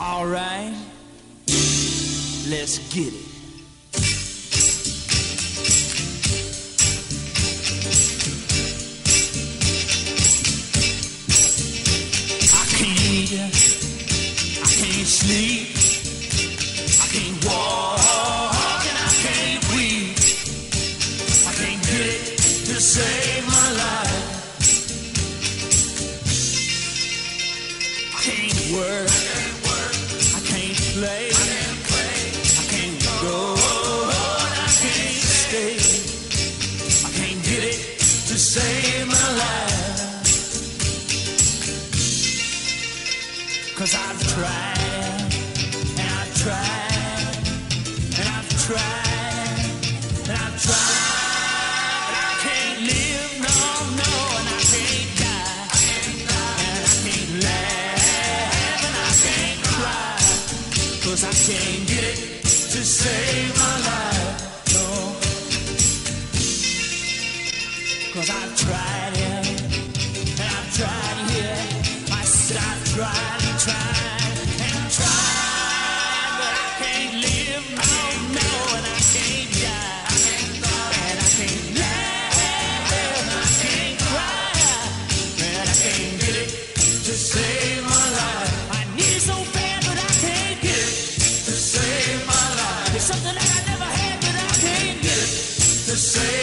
All right, let's get it. I can't eat, I can't sleep, I can't walk and I can't breathe. I can't get it to save my life. I can't work. Play. I can't go and I can't stay. I can't get it to save my life. 'Cause I've tried and I've tried and I've tried and I've tried, but I can't live, no, and I can't die, and I can't laugh and I can't cry. 'Cause I can't get it to save my life, no. 'Cause I've tried it, and I've tried it. I said I've tried and tried and tried, but I can't live, no, and I can't die, and I can't laugh, and I can't cry, and I can't get it to save my life. I need it so bad, but I can't get it to save my life. It's something that I never had, but I can't get it to save